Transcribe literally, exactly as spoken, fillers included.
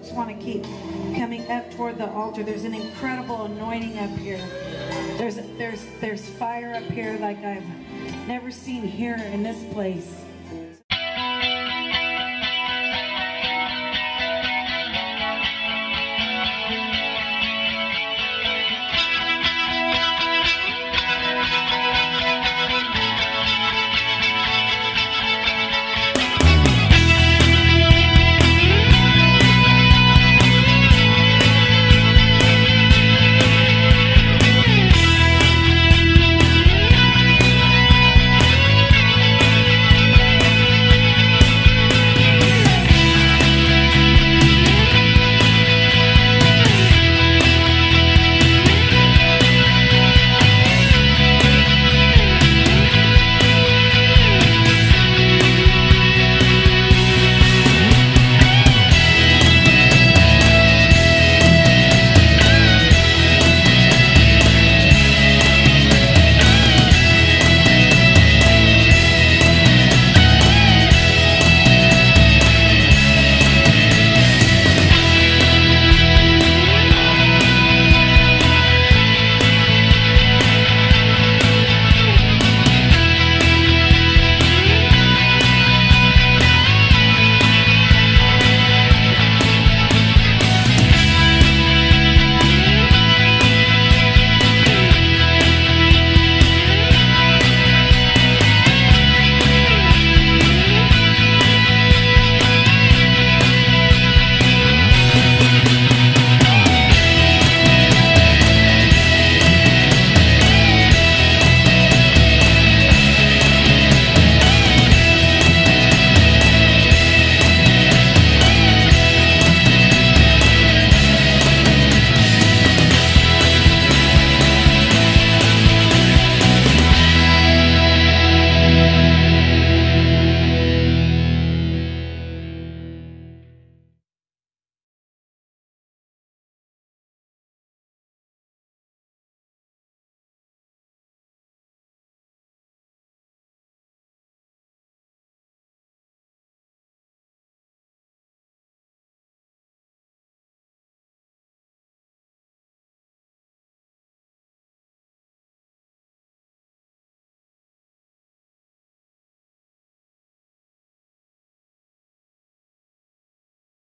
folks want to keep coming up toward the altar. There's an incredible anointing up here. There's there's there's fire up here like I've never seen here in this place.